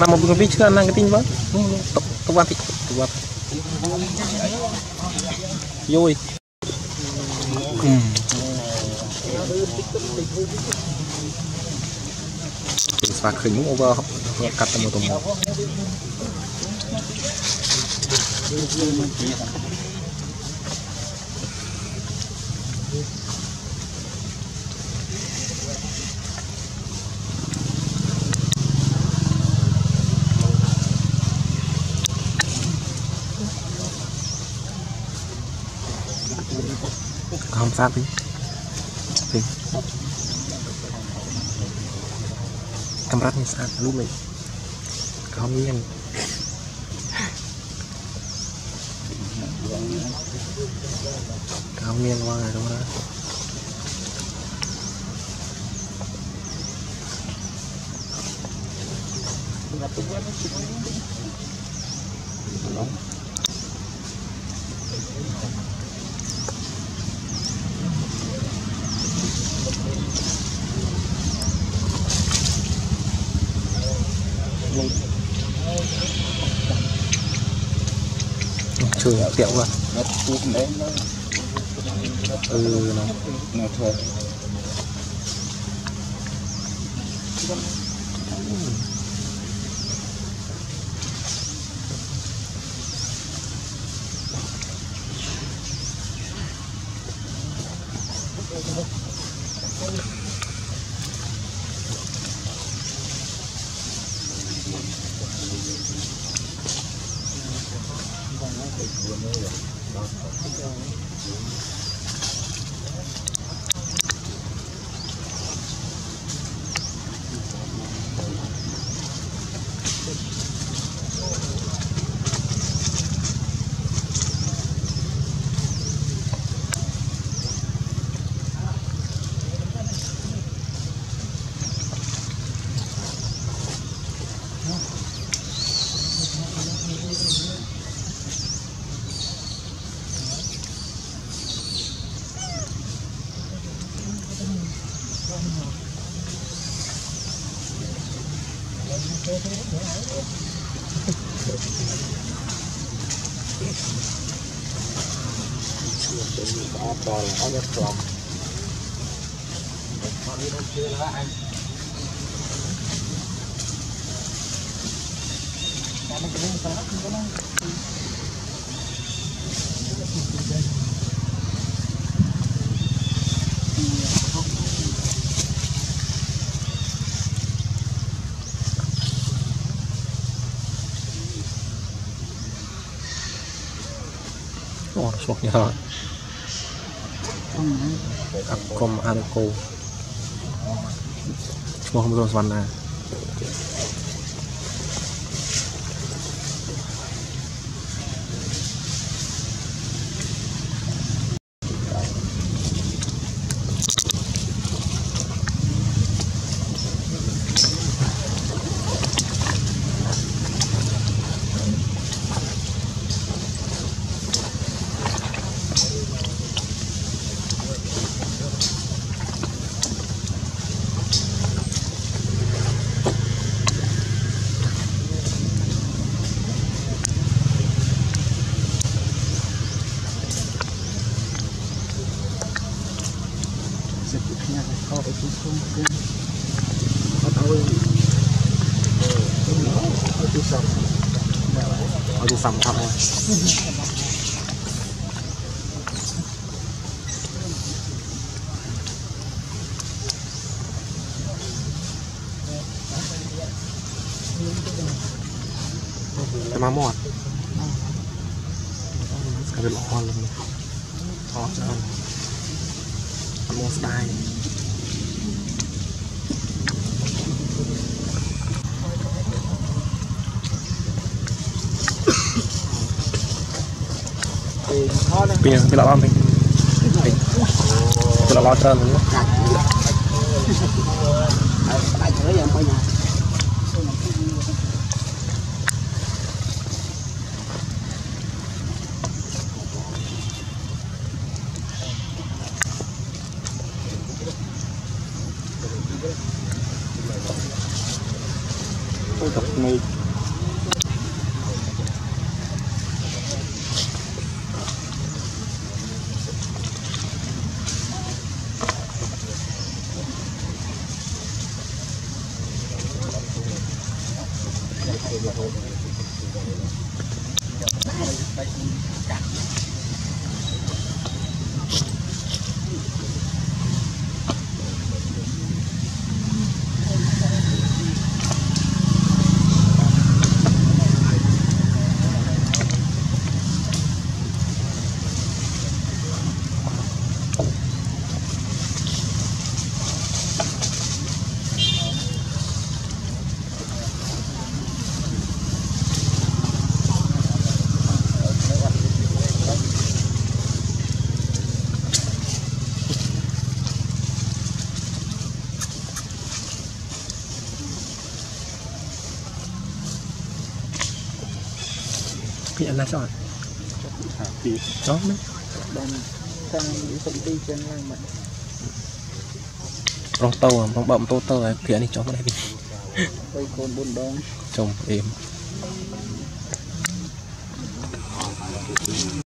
nằm một cái picture năng cái tin vâng tôi quan thị tôi quan vui và khởi mũ over cắt một tầm không sao đi camera ini saat lu nih kami yang wang ada mana chơi tiệu luôn nó thôi suốt nhờ com anco không rồi hoàn này đi sắm thăm thôi cái má mọt cái lọ hoa luôn đó cho ăn món style Pia lọ lon lọ lon trơn luôn tập này พี่อันนั้นชอบชอบไหม đang công ty trên lang mặt รองโตรองบำโตเตอร์เพียนี่ชอบอะไรพี่ไปโคนบนดองชมเอ็ม